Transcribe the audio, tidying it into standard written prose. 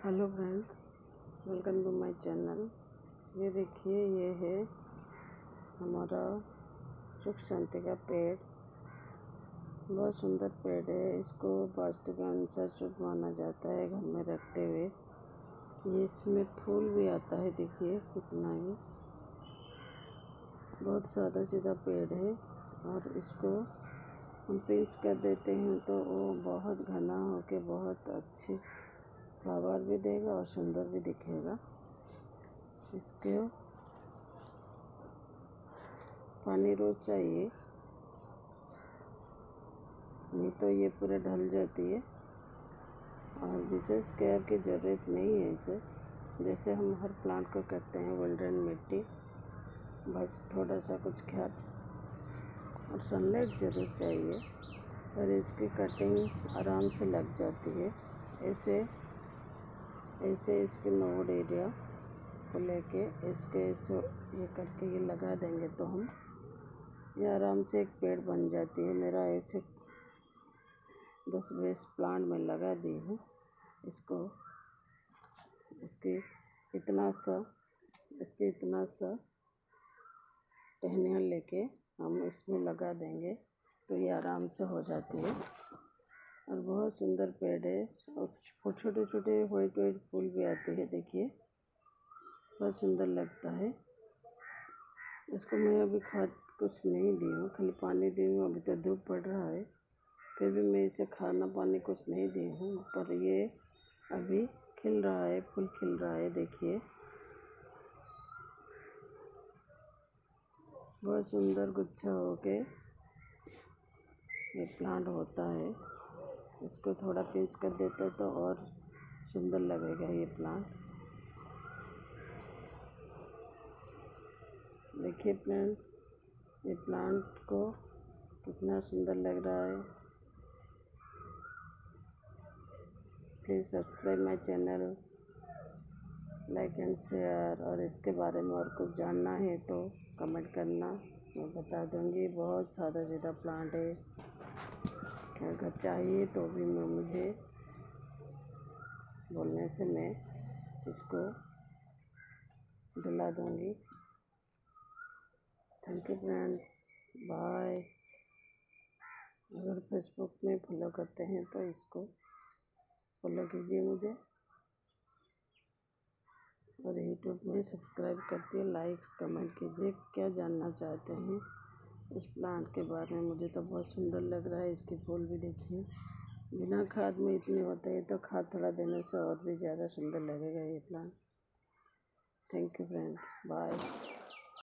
Hello friends, welcome to my channel. ये देखिए, ये है हमारा सुख शांति का पेड़। बहुत सुंदर पेड़ है। इसको वास्तु के अनुसार शुभ माना जाता है घर में रखते हुए। ये इसमें फूल भी आता है। देखिए कितना ही बहुत सादा सीधा पेड़ है और इसको हम पिंच कर देते हैं तो वो बहुत घना होके बहुत अच्छी फ्लावर भी देगा और सुंदर भी दिखेगा। इसके पानी रोज चाहिए, नहीं तो ये पूरा ढल जाती है और विशेष केयर की ज़रूरत नहीं है इसे। जैसे हम हर प्लांट को करते हैं, गोल्डन मिट्टी, बस थोड़ा सा कुछ ख्याल और सनलाइट ज़रूर चाहिए। और इसकी कटिंग आराम से लग जाती है। ऐसे इसके नोड एरिया को लेके इसके ये करके ये लगा देंगे तो हम ये आराम से एक पेड़ बन जाती है। मेरा ऐसे 10-20 प्लांट में लगा दी हूँ। इसके इतना सा टहनियाँ लेके हम इसमें लगा देंगे तो ये आराम से हो जाती है और बहुत सुंदर पेड़ है। और छोटे छोटे वाइट फूल भी आते हैं। देखिए बहुत सुंदर लगता है। इसको मैं अभी खाद कुछ नहीं दी हूँ, खाली पानी दी हूँ। अभी तो धूप पड़ रहा है, फिर भी मैं इसे खाना पानी कुछ नहीं दी हूँ। पर ये अभी खिल रहा है, फूल खिल रहा है। देखिए बहुत सुंदर गुच्छा होके ये प्लांट होता है। इसको थोड़ा पिंच कर देते तो और सुंदर लगेगा ये प्लांट। देखिए फ्रेंड्स, ये प्लांट को कितना सुंदर लग रहा है। Please subscribe my channel, like and share. और इसके बारे में और कुछ जानना है तो कमेंट करना, मैं बता दूंगी। बहुत सादा सीधा प्लांट है। अगर चाहिए तो भी मुझे बोलने से मैं इसको दिला दूंगी। Thank you friends, bye. अगर फेसबुक में फॉलो करते हैं तो इसको फॉलो कीजिए मुझे, और यूट्यूब में सब्सक्राइब करके लाइक कमेंट कीजिए। क्या जानना चाहते हैं इस प्लांट के बारे में? मुझे तो बहुत सुंदर लग रहा है। इसके फूल भी देखिए, बिना खाद में इतने होते हैं, तो खाद थोड़ा देने से और भी ज़्यादा सुंदर लगेगा ये plant. Thank you friend, bye.